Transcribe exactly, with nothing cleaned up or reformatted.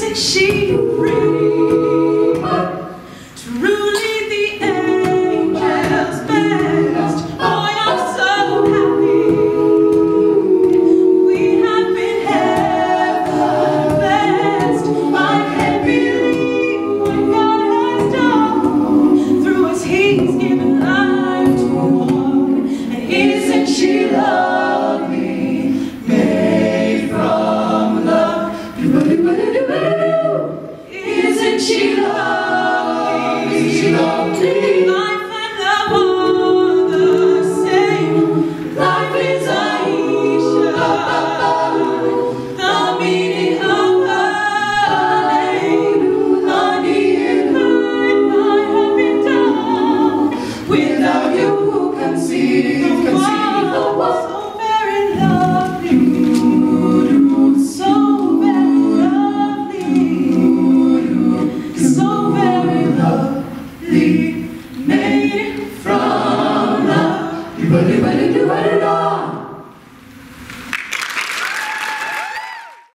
Isn't she pretty? Truly the angel's best. Boy, I'm so happy. We have been heaven blessed. I can't believe what God has done. Through us He's given life to one. And isn't she lovely? Made from love. Isn't she lovely? Isn't she lovely? Life and love are the same. Life is Aisha, the meaning of her name. Honey and good might have been done. Without you, who conceived